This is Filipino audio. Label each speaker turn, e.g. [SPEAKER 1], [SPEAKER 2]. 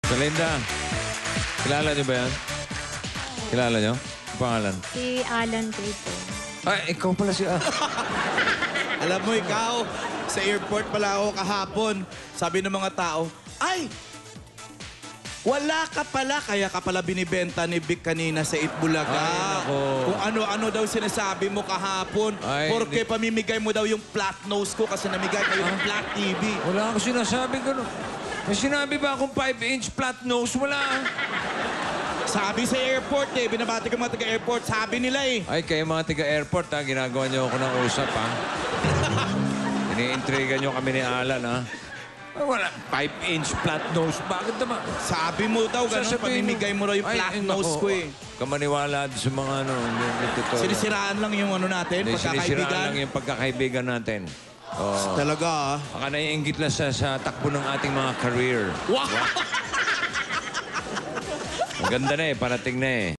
[SPEAKER 1] So, Linda, kilala niyo ba yan? Kilala niyo? Ang pangalan?
[SPEAKER 2] Si Alan Kay po.
[SPEAKER 1] Ay, ikaw pala si...
[SPEAKER 3] Alam mo, ikaw, sa airport pala ako kahapon. Sabi ng mga tao, ay, wala ka pala. Kaya ka pala binibenta ni Vic kanina sa Itbulaga.
[SPEAKER 1] Ay, nako.
[SPEAKER 3] Kung ano-ano daw sinasabi mo kahapon.
[SPEAKER 1] Ay,
[SPEAKER 3] Porque pamimigay mo daw yung flat nose ko kasi namigay kayo ng flat TV.
[SPEAKER 1] Wala akong sinasabing gano'n. May sinabi ba akong 5-inch flat nose? Wala.
[SPEAKER 3] Sabi sa airport eh, binabati ko mga taga-airport. Sabi nila eh.
[SPEAKER 1] Ay, kayo mga taga-airport, ha? Ginagawa niyo ako ng usap, ha? Ini-intriga niyo kami ni Alan, ha? Ay, wala. 5-inch flat nose. Bakit naman?
[SPEAKER 3] Sabi mo daw, ganun,
[SPEAKER 1] Sasabihin
[SPEAKER 3] pamimigay mo raw yung flat nose ko eh.
[SPEAKER 1] Kamaniwala sa mga ano, hindi totoo.
[SPEAKER 3] Sinisiraan lang yung ano natin,
[SPEAKER 1] Hindi, sinisiraan lang
[SPEAKER 3] pagkakaibigan.
[SPEAKER 1] yung pagkakaibigan natin. Oh.
[SPEAKER 3] Talaga ah.
[SPEAKER 1] Baka naiinggit lang sa takbo ng ating mga career.
[SPEAKER 3] Wow!
[SPEAKER 1] Ang ganda na eh, parating na eh.